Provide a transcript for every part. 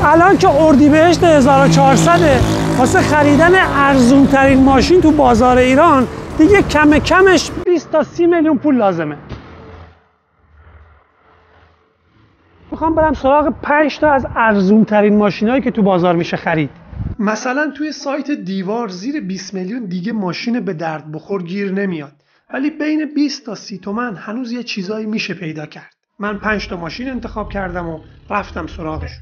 الان که اردیبهشت 1400 واسه خریدن ارزون ترین ماشین تو بازار ایران دیگه کم کمش 20 تا 30 میلیون پول لازمه. میخوام برم سراغ 5 تا از ارزون ترین ماشینایی که تو بازار میشه خرید. مثلا توی سایت دیوار زیر 20 میلیون دیگه ماشین به درد بخور گیر نمیاد، ولی بین 20 تا 30 تومن هنوز یه چیزایی میشه پیدا کرد. من 5 تا ماشین انتخاب کردم و رفتم سراغش.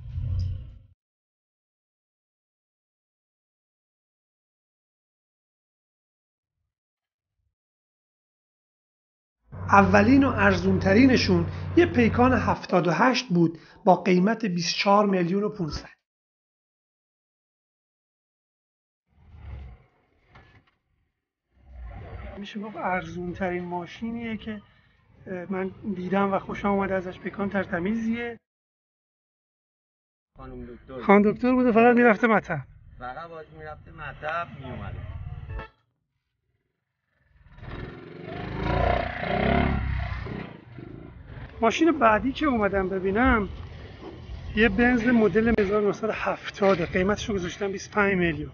اولین و ارزونترینشون یه پیکان 78 بود با قیمت 24 میلیون و 500. میشه گفت ارزونترین ماشینیه که من دیدم و خوشم اومده ازش. پیکان ترتمیزیه. خانم دکتر بوده، فقط میرفته مطب. فقط باش میرفته مطب میومده. ماشین بعدی که اومدم ببینم یه بنز مدل 1970 قیمتشو گذاشتم 25 میلیون.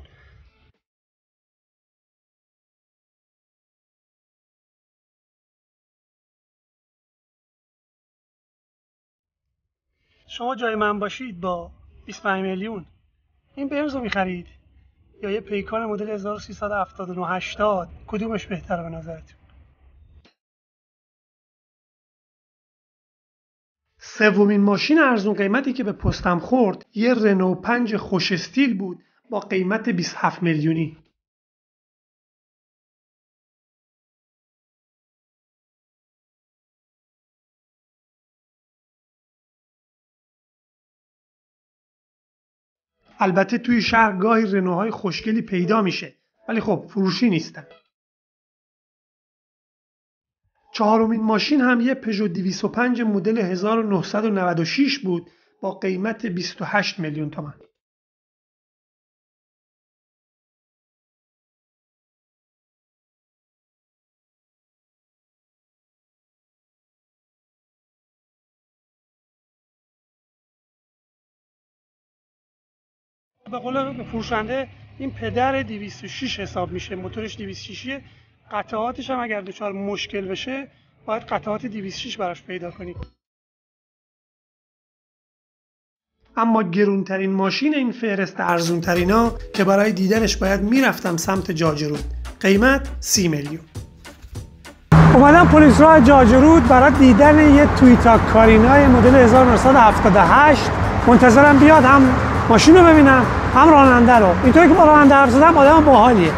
شما جای من باشید با 25 میلیون این بنز رو میخرید یا یه پیکان مدل 1379 80؟ کدومش بهتره به نظرتون؟ سومین ماشین ارزون قیمتی که به پستم خورد یه رنو 5 خوش استیل بود با قیمت 27 میلیونی. البته توی شهر گاهی رنوهای خوشگلی پیدا میشه، ولی خب فروشی نیستن. چهارمین ماشین هم یه پژو 205 مدل 1996 بود با قیمت 28 میلیون تومان. به قول فروشنده این پدر 206 حساب میشه. موتورش 206، قطعاتش هم اگر دچار مشکل بشه باید قطعات 206 براش پیدا کنید. اما گرونترین ماشین این فهرست ارزونترینا که برای دیدنش باید میرفتم سمت جاجرود، قیمت 30 میلیون. اومدم پلیس راه جاجرود برای دیدن یه تویوتا کارینای مدل 1978. منتظرم بیاد هم ماشین رو ببینم هم راننده رو. اینطوری که با راننده حرف زدم آدم باحالیه.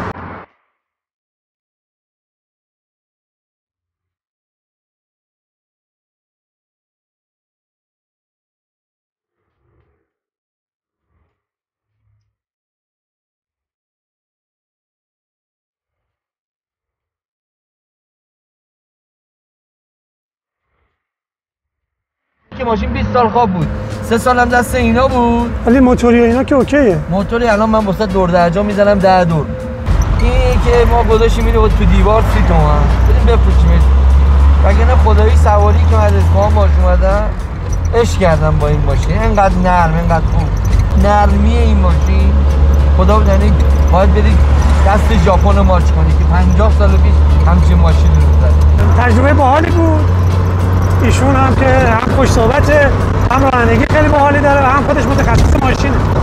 که ماشین 20 سال خواب بود، 3 سالم دست اینا بود. ولی موتوری و اینا که اوکیه. موتوری الان من واسه دور درجا میزنم 10 دور. این که ما گذاشتیم میره تو دیوار 30 تومن. بریم بفروشیمش. وگرنه خدایی سواری که از اصفهان باش اومدم عشق کردم با این ماشین. اینقدر نرم، اینقدر خوب. نرمی این ماشین خدا بدونه باید بری دست ژاپن رو ماچ کنی که 50 سال پیش همچین ماشین رو زد. تجربه باحالی بود. ایشون هم که هم خوش صحبته، هم رانندگی خیلی باحالی داره و هم خودش متخصص ماشینه.